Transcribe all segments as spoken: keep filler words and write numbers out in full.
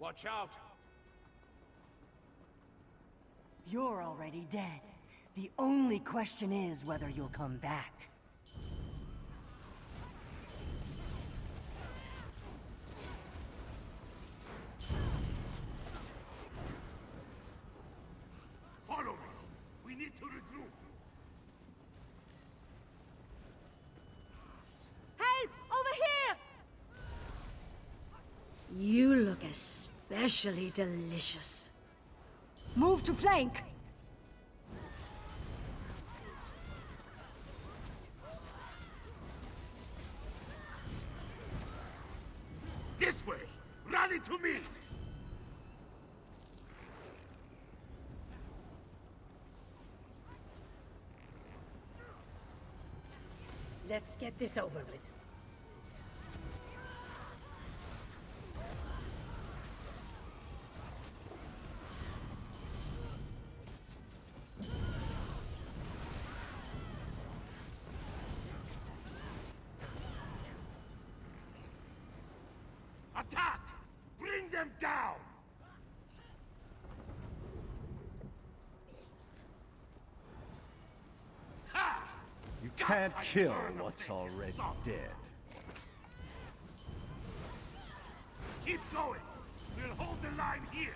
Watch out! You're already dead. The only question is whether you'll come back. Follow me! We need to regroup! Help! Over here! You look especially delicious. Move to flank! This way! Rally to me! Let's get this over with. Attack! Bring them down! Ha! You can't kill what's already dead. Keep going! We'll hold the line here!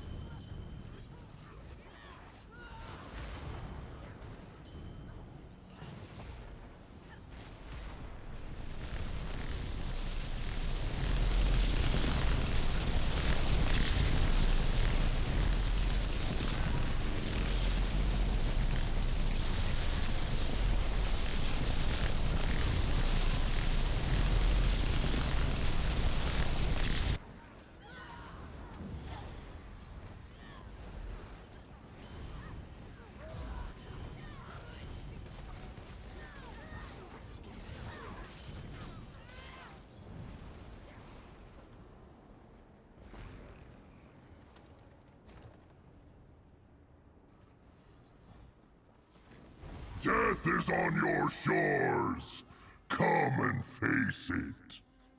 Death is on your shores. Come and face it.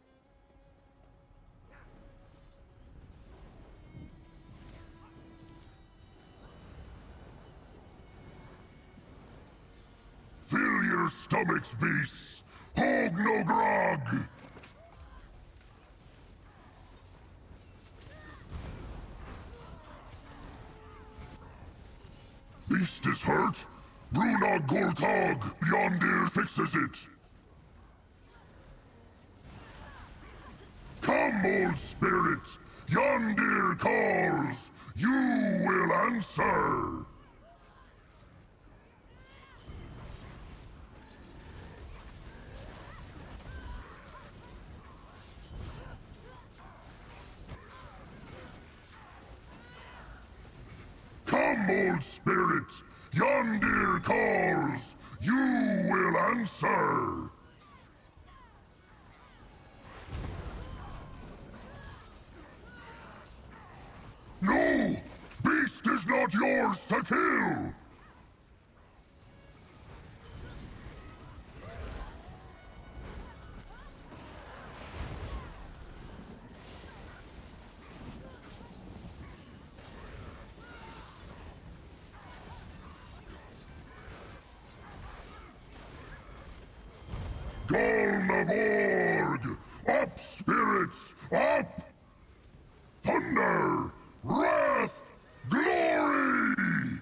Fill your stomachs, beasts. Hold no grog. Beast is hurt. Bruna Goltog, Yondir fixes it! Come, old spirit! Yondir calls! You will answer! Come, old spirit! Yondir calls! You will answer! No! Beast is not yours to kill! Golnaborg! Up, spirits! Up! Thunder! Wrath! Glory!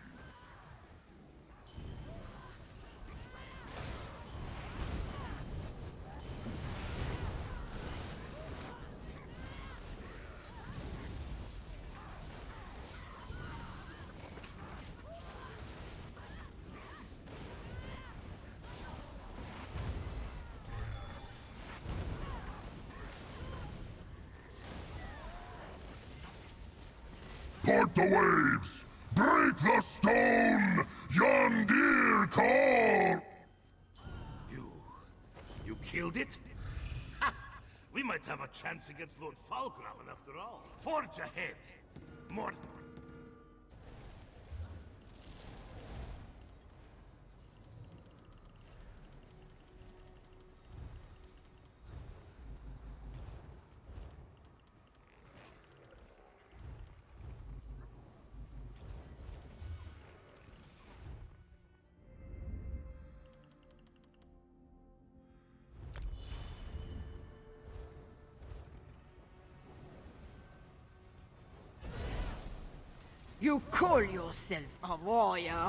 Part the waves! Break the stone! Yondir call! You... you killed it? Ha! We might have a chance against Lord Falkgraven after all. Forge ahead! More... You call yourself a warrior?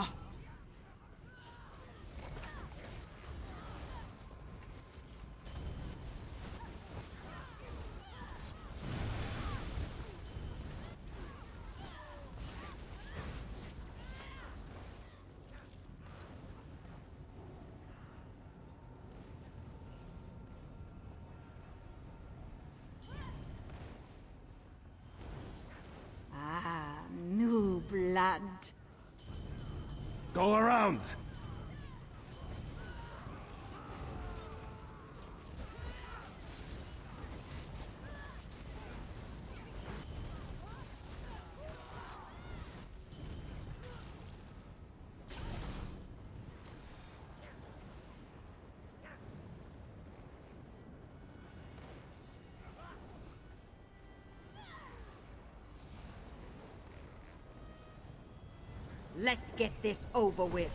Blood. Go around! Let's get this over with.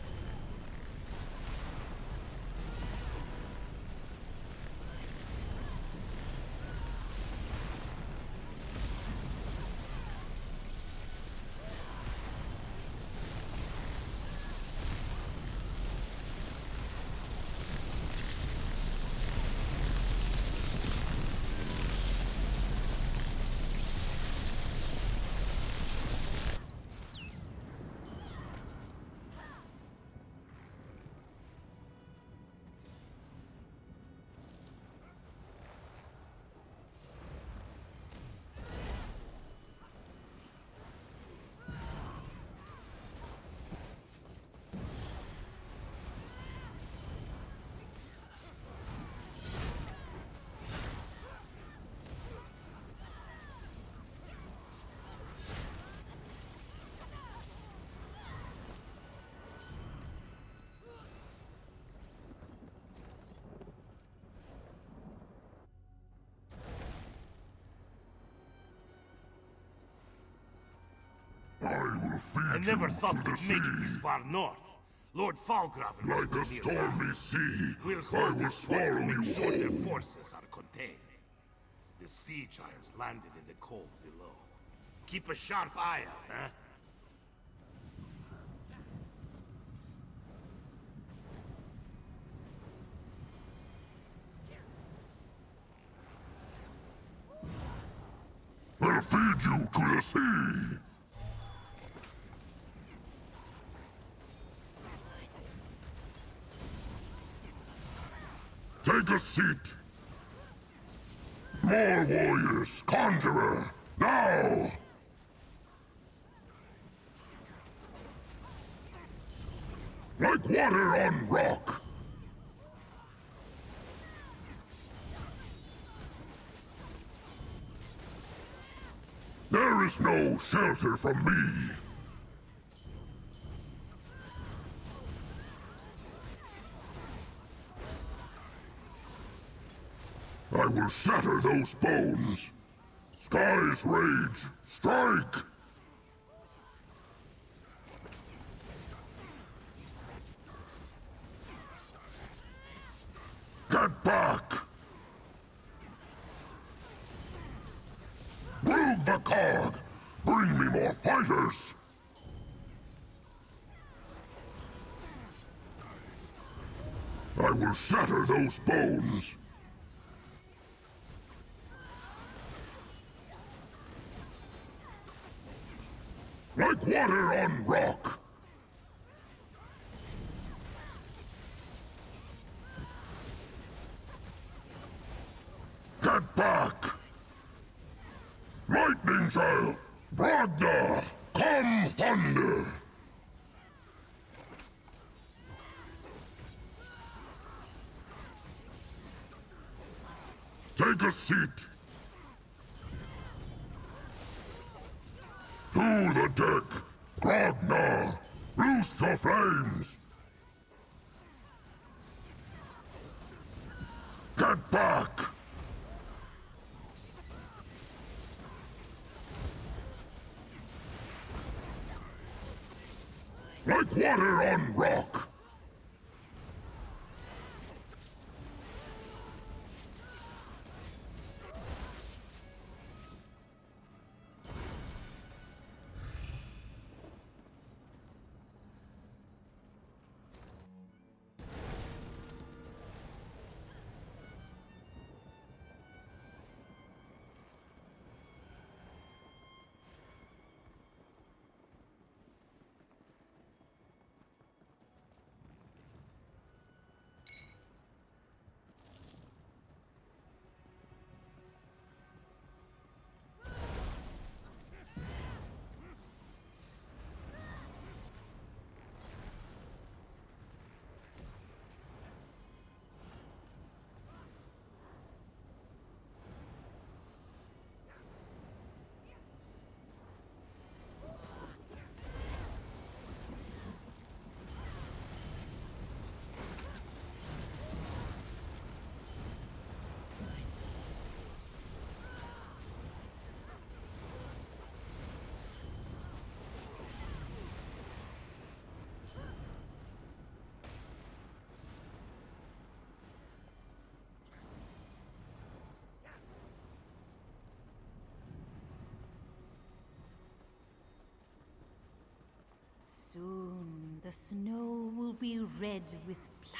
I will feed I never you thought to the we'd make it this sea. far north. Lord Falgraven was Like a still near. stormy sea, We'll I hold will this point swallow to you make sure their whole. forces are contained. The sea giants landed in the cove below. Keep a sharp eye out, huh? I'll feed you to the sea. Take a seat. More warriors, conjurer, now! Like water on rock. There is no shelter from me. I will shatter those bones. Skies rage, strike! Get back! Brug the Cog! Bring me more fighters! I will shatter those bones! Like water on rock! Get back! Lightning Child! Bragna! Come thunder! Take a seat! To the deck! Bragna! Loose your flames! Get back! Like water on rock! The snow will be red with blood.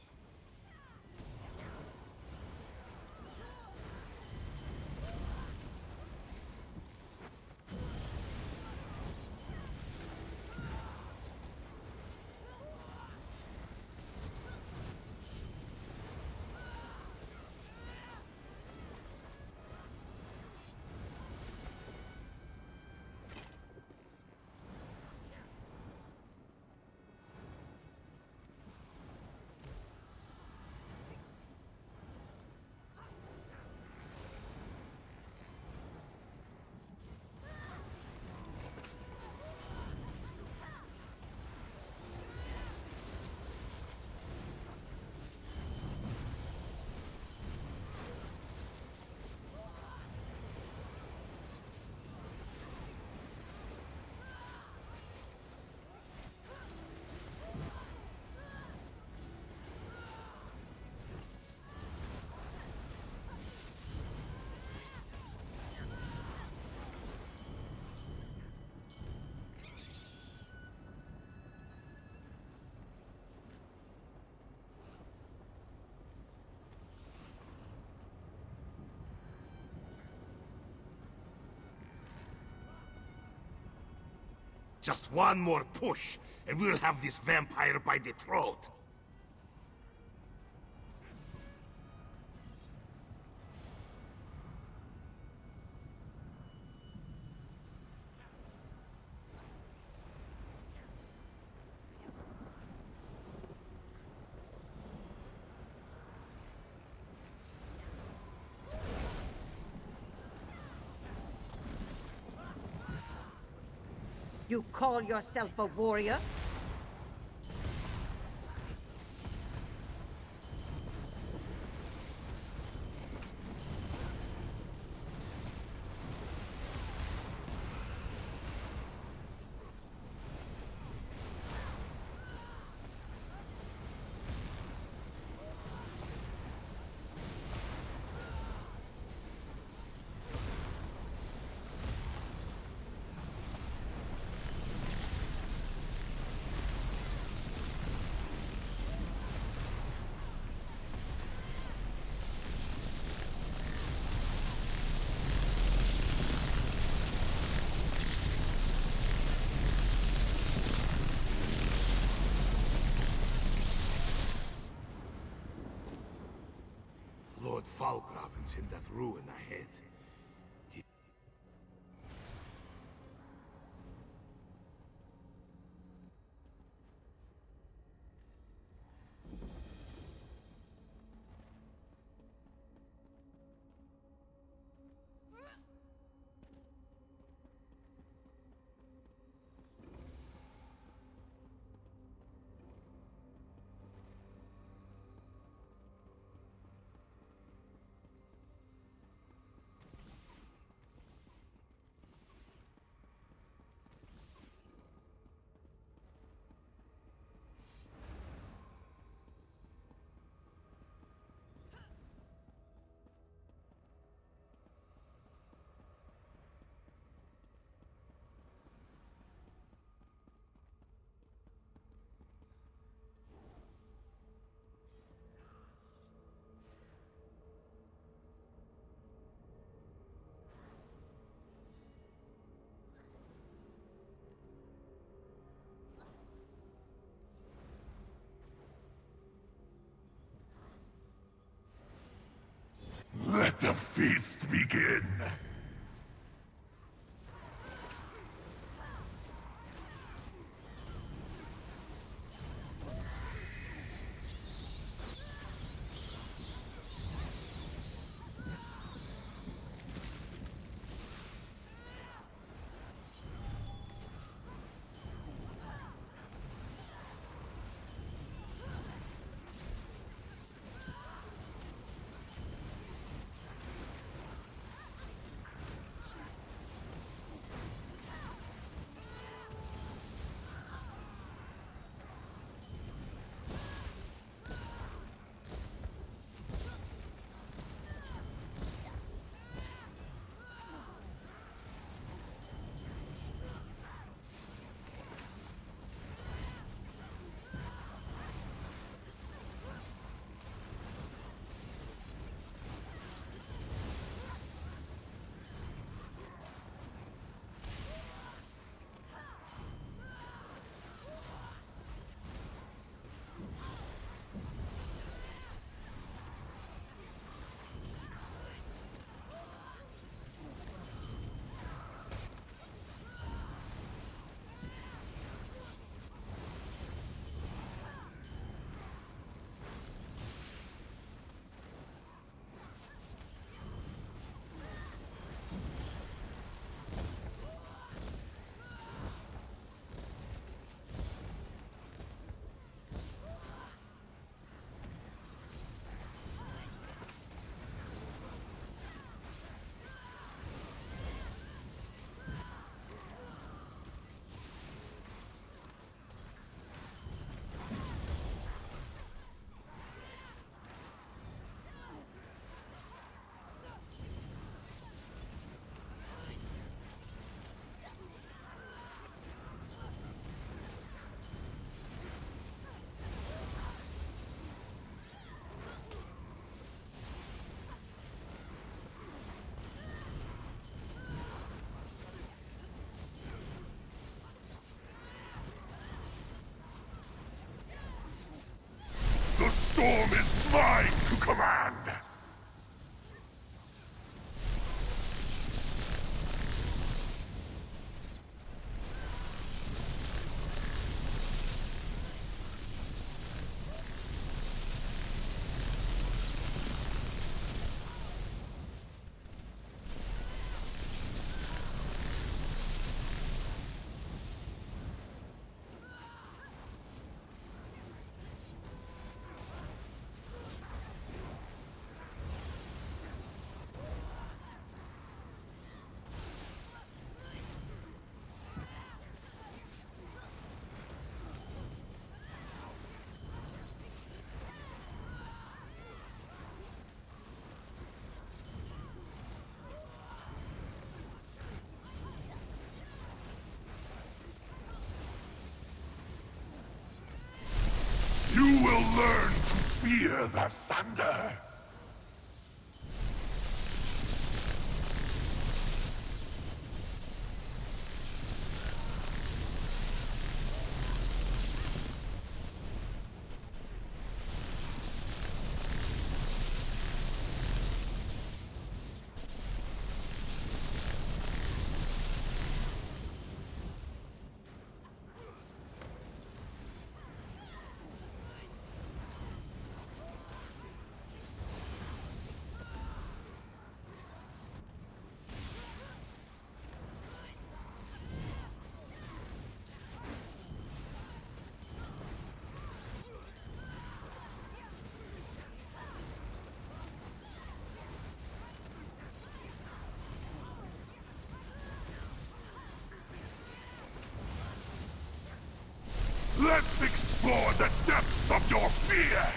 Just one more push, and we'll have this vampire by the throat. You call yourself a warrior? Lord Falkgraven's in that ruin ahead. He... Let the feast begin! Learn to fear the thunder. Let's explore the depths of your fear!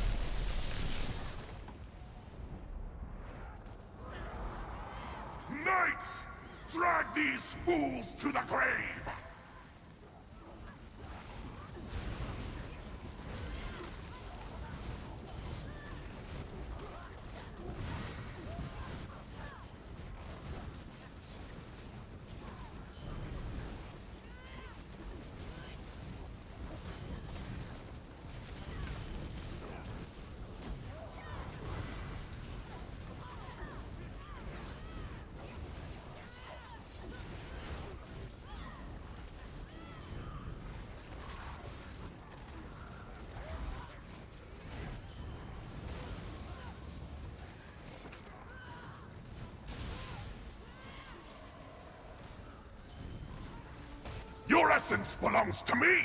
Knights! Drag these fools to the grave! Your essence belongs to me!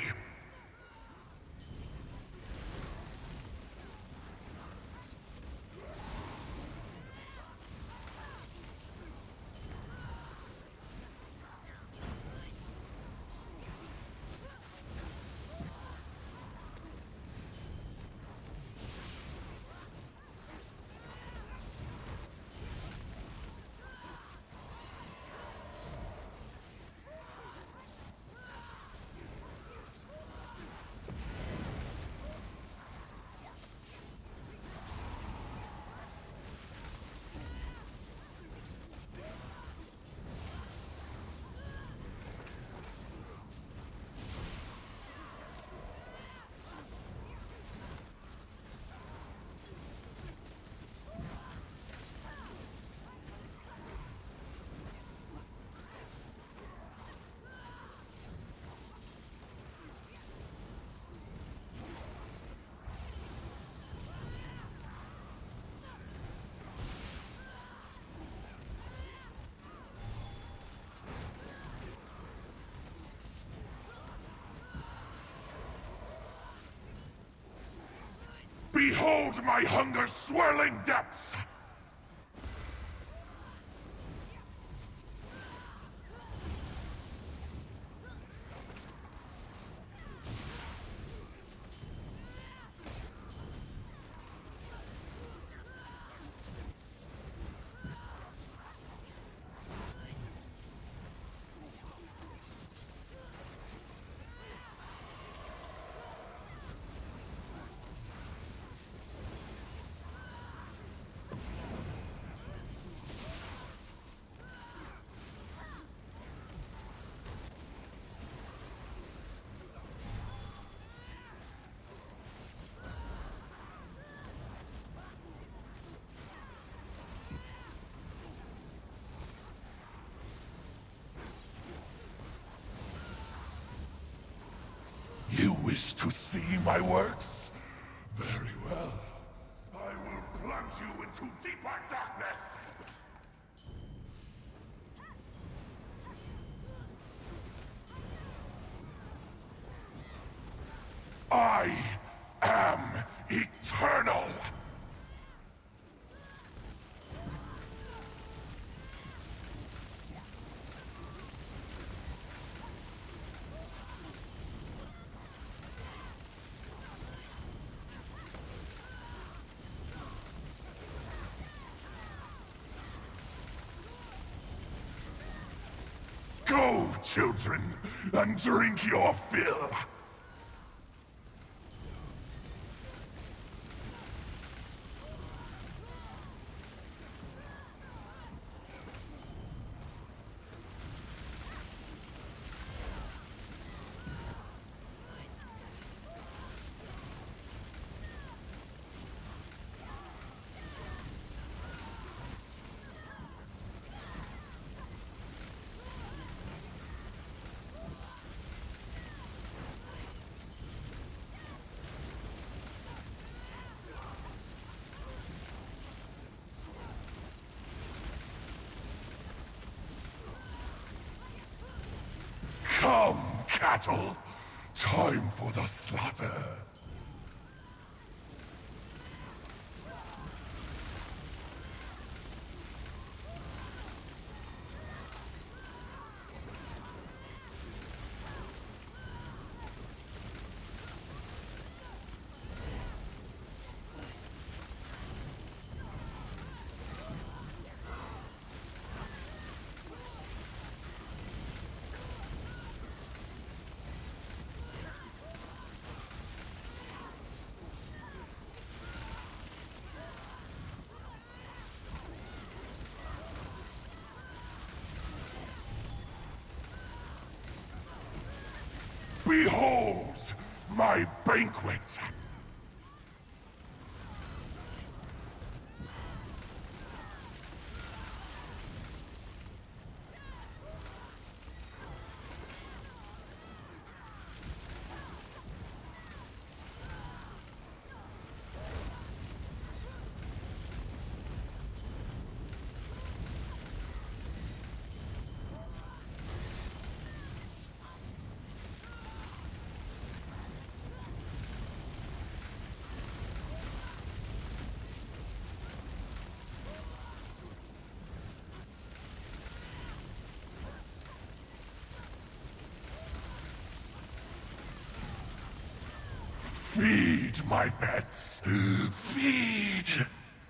Behold my hunger-swirling depths! You wish to see my works? Very well. I will plunge you into deeper darkness! I am eternal! Go, children, and drink your fill! Come, cattle. Time for the slaughter. Behold my banquet! Feed, my pets. Feed!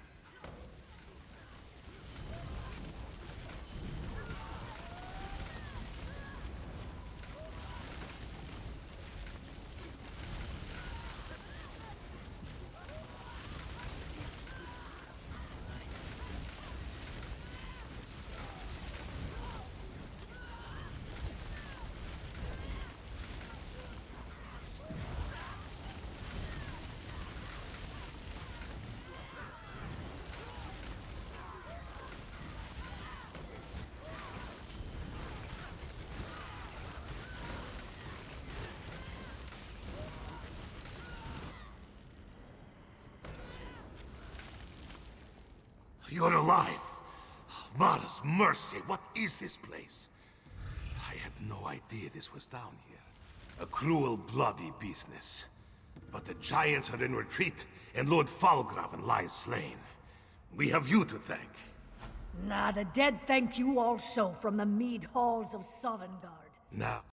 You're alive! Mara's mercy, what is this place? I had no idea this was down here. A cruel, bloody business. But the giants are in retreat, and Lord Falgraven lies slain. We have you to thank. Nah, the dead thank you also from the mead halls of Sovngarde. Now...